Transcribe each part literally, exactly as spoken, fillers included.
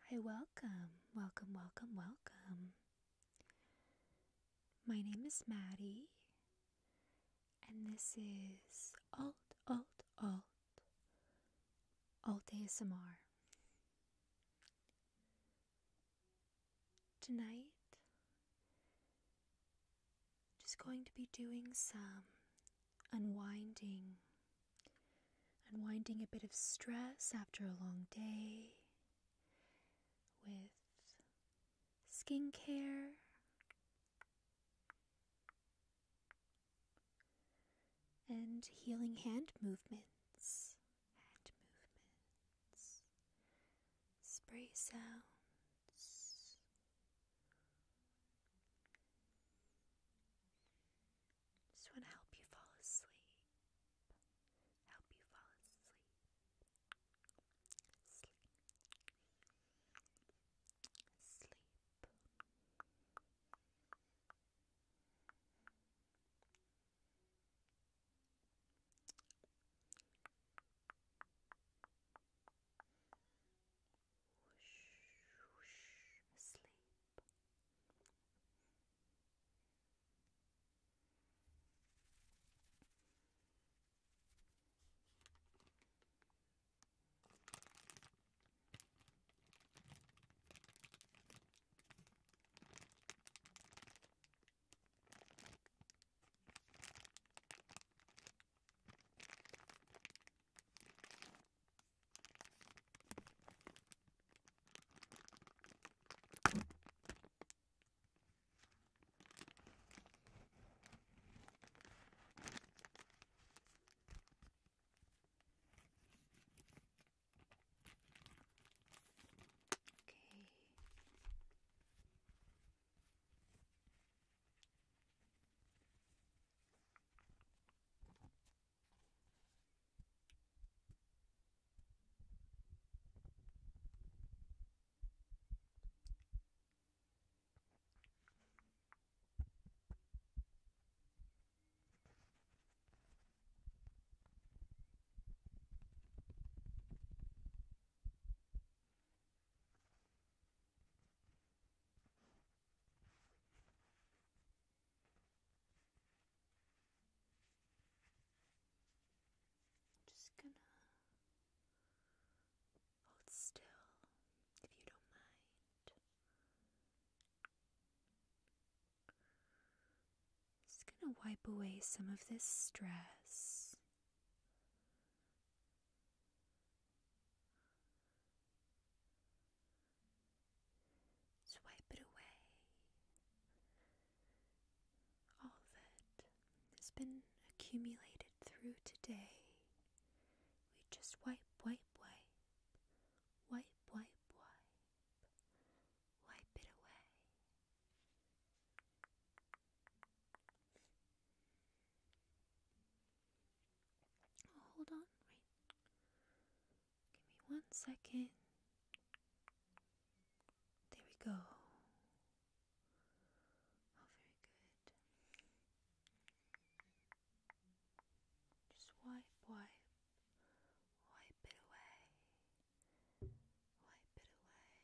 Why, welcome, welcome, welcome, welcome. My name is Madi, and this is Alt, Alt, Alt, AltAsmr. Tonight, just going to be doing some unwinding, unwinding a bit of stress after a long day with skincare, and healing hand movements, hand movements, spray sounds. Just want to help you fall asleep, help you fall asleep, sleep, sleep. Sleep. Okay. Just gonna hold still, if you don't mind. Just gonna wipe away some of this stress. Just wipe it away. All that has been accumulated through today. We just wipe, wipe, wipe, wipe, wipe, wipe, wipe it away. Oh, hold on, wait. Give me one second. There we go. Oh, very good. Just wipe, wipe. Wipe it away. Wipe it away.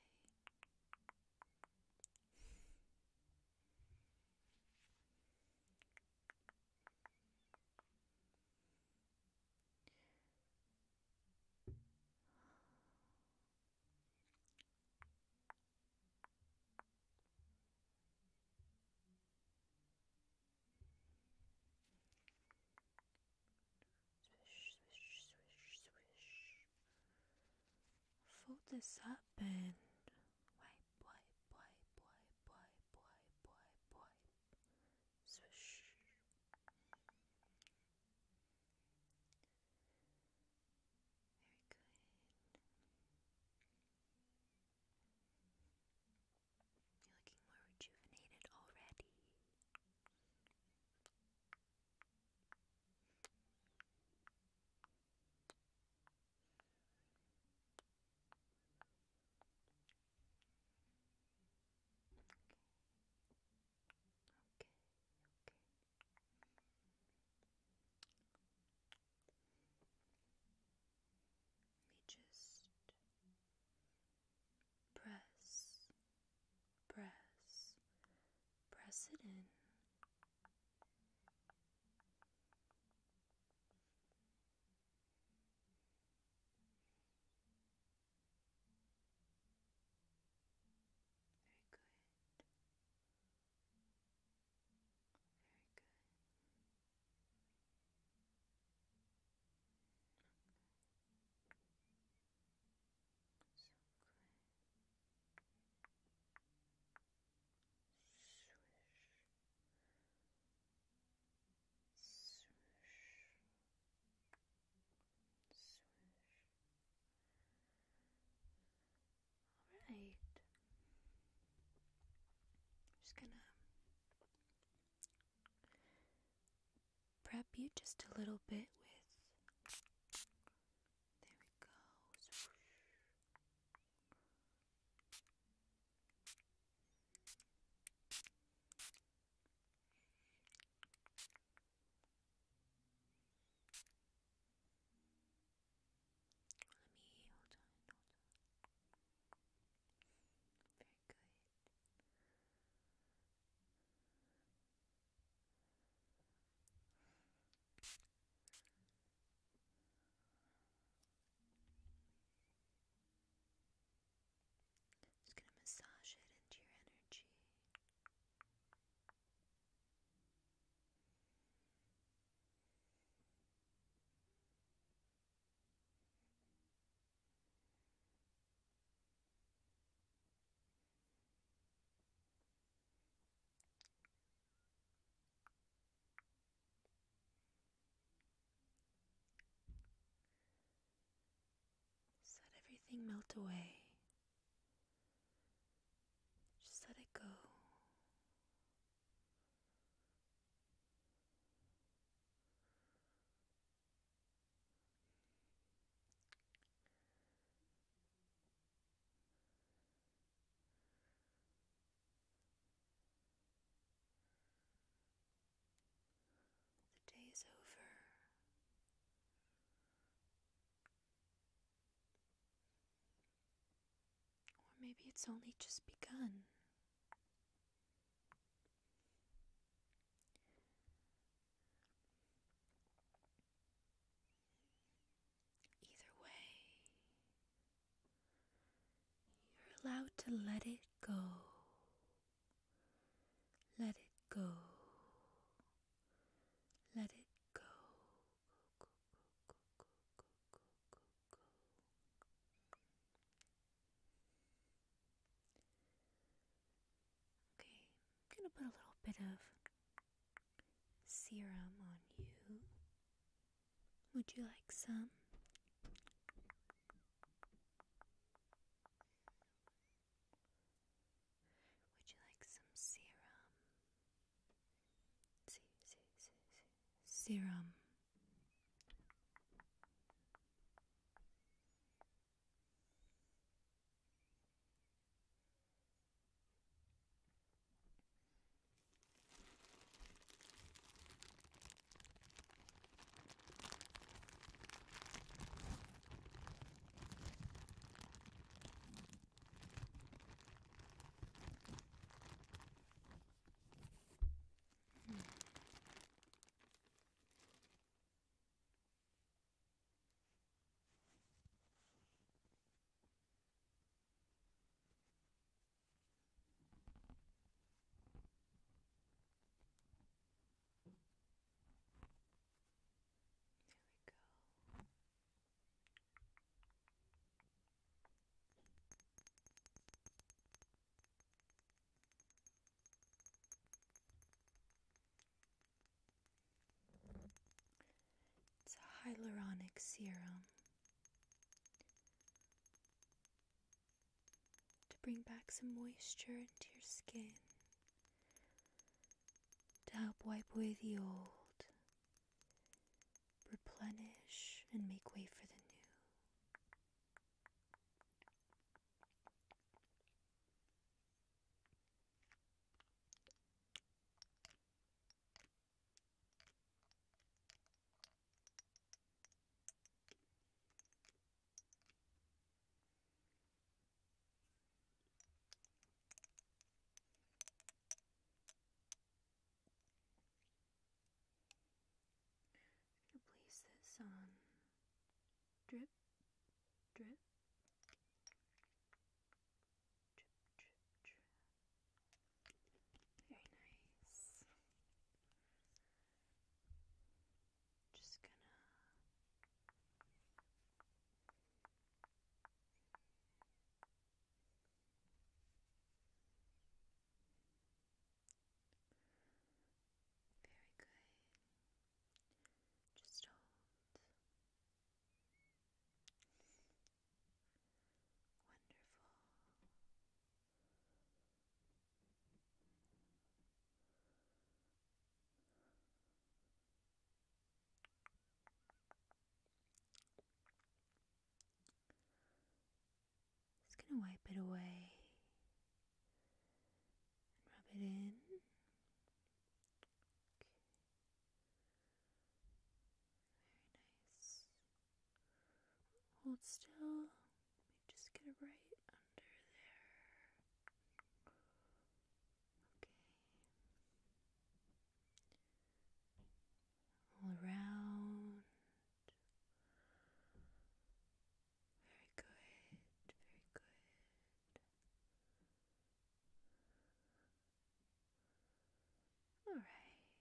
Swish, swish, swish, swish. Fold this up and wipe, wipe, wipe, wipe, wipe, wipe, wipe, wipe. Swish. Very good. You're looking more rejuvenated already. it in. Very good. Very good. So good. Swish. Swish. Swish. Alright. Just gonna prep you just a little bit with, there we go. Swoosh. Let me, hold on, hold on. Very good. Just gonna massage it into your energy. Just let everything melt away. Just let it go. The day is over. Or maybe it's only just begun. Either way, you're allowed to let it go. Let it go. Let it go. Go, go, go, go, go, go, go, go. Okay, I'm gonna put a little bit of serum on you. Would you like some? Would you like some serum? See, see, see, see. Serum. It's a hyaluronic serum to bring back some moisture into your skin, to help wipe away the old, replenish, and make way for the new. this on. Drip, drip, drip, drip, drip. Very nice. Just gonna very good. Just hold. Wonderful. Just gonna wipe it away and rub it in. Okay. Very nice. Hold still. Let me just get it right under there. Okay. All around. Very good. Very good. All right.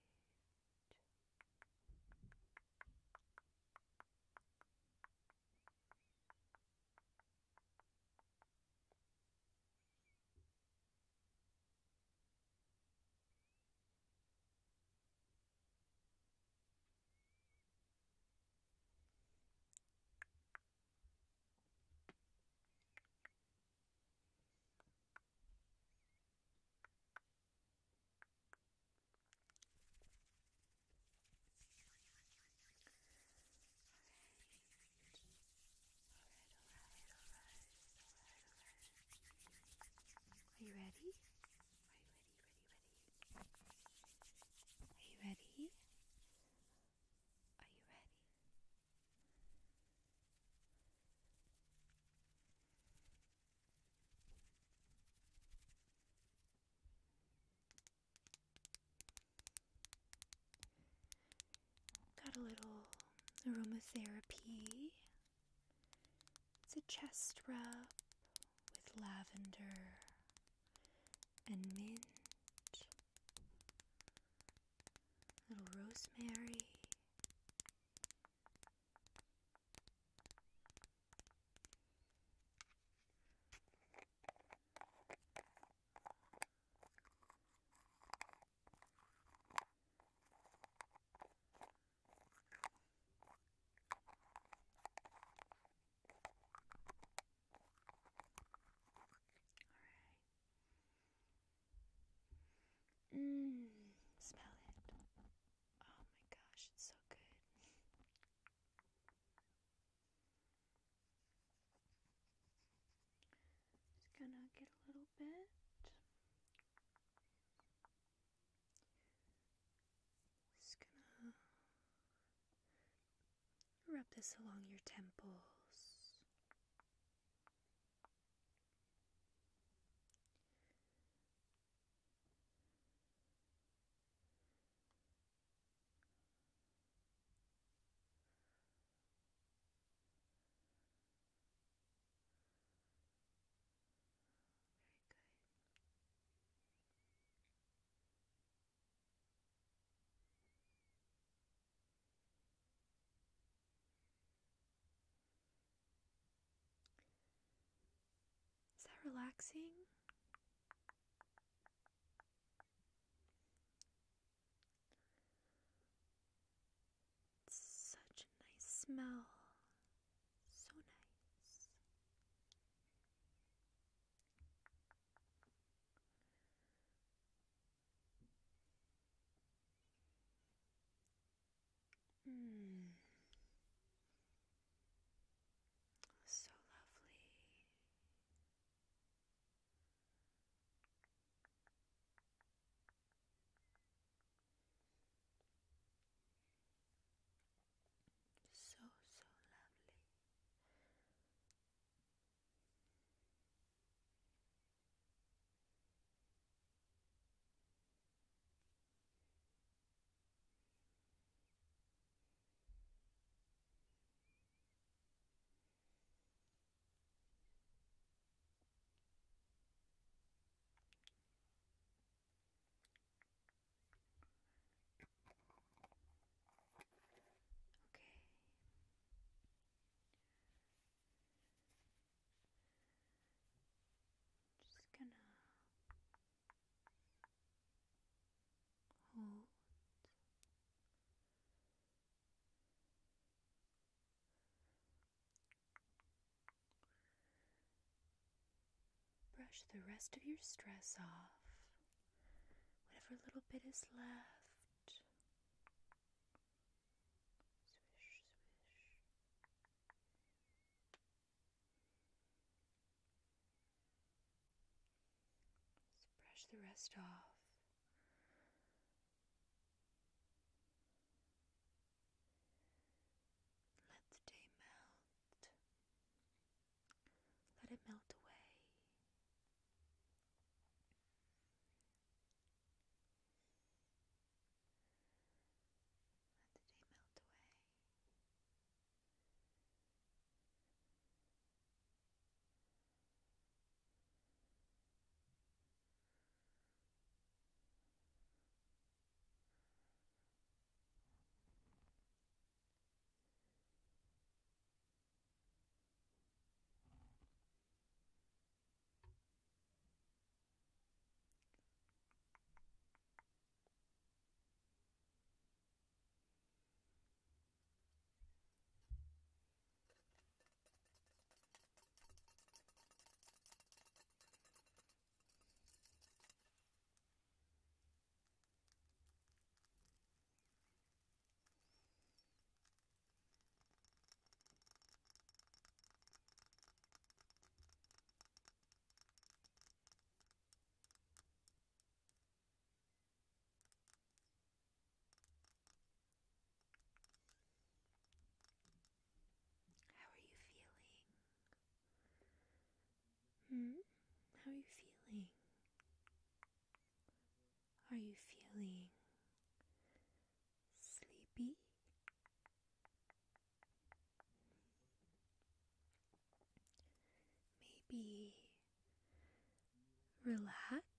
Are you ready? Are you ready? Ready? Ready? Are you ready? Are you ready? Got a little aromatherapy. It's a chest rub with lavender and mint, little rosemary. Mmm, smell it. Oh my gosh, it's so good. Just gonna get a little bit. Just gonna rub this along your temples. Very good. Is that relaxing? It's such a nice smell. So nice. Mmm. So lovely. brush the rest of your stress off. Whatever little bit is left. Swish, swish. Just brush the rest off. Let the day melt. Let it melt away. Let the day melt away. How are you feeling? Hmm? How are you feeling? Are you feeling sleepy? Maybe relaxed?